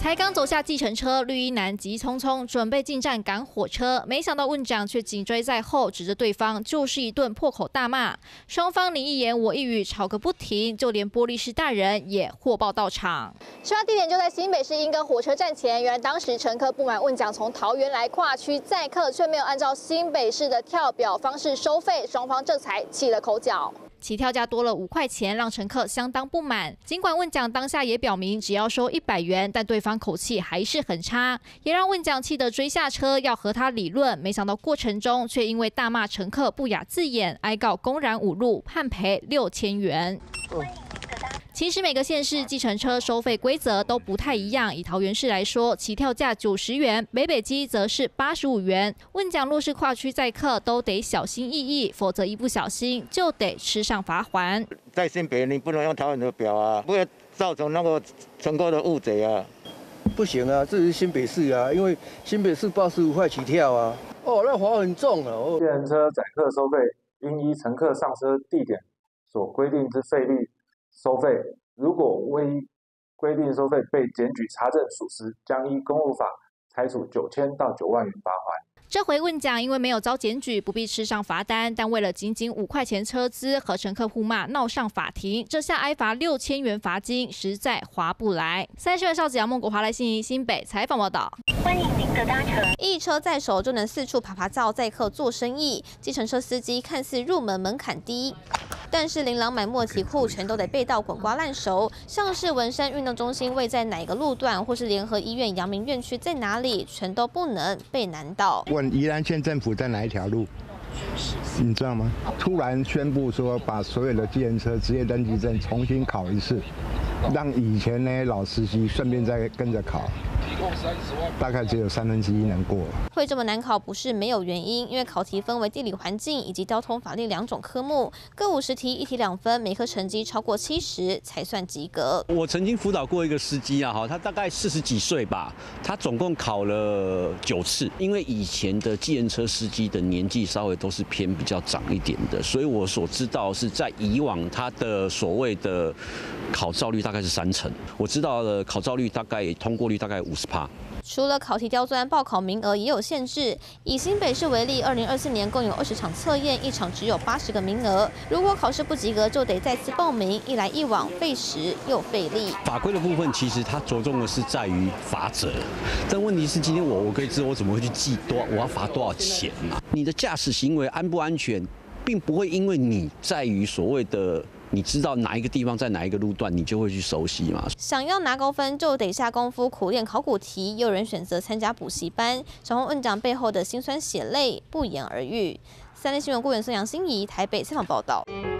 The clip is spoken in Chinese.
才刚走下计程车，绿衣男急匆匆准备进站赶火车，没想到问长却紧追在后，指着对方就是一顿破口大骂，双方你一言我一语吵个不停，就连玻璃士大人也获报到场。事发地点就在新北市莺歌火车站前，原来当时乘客不满问长从桃园来跨区载客，却没有按照新北市的跳表方式收费，双方这才起了口角。起跳价多了5块钱，让乘客相当不满。尽管问讲当下也表明只要收100元，但对方口气还是很差，也让问讲气得追下车要和他理论。没想到过程中却因为大骂乘客不雅字眼，挨告公然侮辱，判赔6000元。其实每个县市计程车收费规则都不太一样。以桃园市来说，起跳价90元，北基则是85元。问讲若是跨区载客，都得小心翼翼，否则一不小心就得吃上罚锾。 在新北你不能用桃园的表啊，不会造成那个乘客的误解啊。 不行啊，这是新北市啊，因为新北市85块起跳啊。哦，那罚很重啊。哦， 计程车载客收费应依乘客上车地点所规定之费率收费，如果未依规定收费被检举查证属实，将依公务法裁处9000到9万元罚锾。 这回问讲因为没有遭检举，不必吃上罚单，但为了仅5块钱车资和乘客互骂，闹上法庭，这下挨罚6000元罚金，实在划不来。30月邵子阳、孟国华来新北采访报道。 欢迎您的搭乘。一车在手就能四处爬照载客做生意，计程车司机看似入门门槛低，但是琳琅满目的题库全都得背到滚瓜烂熟，像是文山运动中心位在哪个路段，或是联合医院阳明院区在哪里，全都不能被难倒。 问宜兰县政府在哪一条路？你知道吗？突然宣布说把所有的计程车职业登记证重新考一次，让以前那些老司机顺便再跟着考。大概只有1/3能过。 会这么难考不是没有原因，因为考题分为地理环境以及交通法律2种科目，各50题，1题2分，每科成绩超过70才算及格。 我曾经辅导过一个司机啊，他大概40几岁吧，他总共考了9次。因为以前的计程车司机的年纪稍微都是偏比较长一点的，所以我所知道是在以往他的所谓的考照率大概是30%，我知道的考照率大概通过率大概50%。 除了考题刁钻，报考名额也有限制。以新北市为例，2024年共有20场测验，1场只有80个名额。如果考试不及格，就得再次报名，一来一往，费时又费力。 法规的部分其实它着重的是在于罚则，但问题是今天我可以知道我怎么会去记我要罚多少钱嘛？你的驾驶行为安不安全，并不会因为你在于所谓的。你知道哪一个地方在哪一个路段，你就会去熟悉嘛。 想要拿高分，就得下功夫苦练考古题。也有人选择参加补习班，小红问长背后的辛酸血泪不言而喻。3立新闻顾问孙杨欣怡台北采访报道。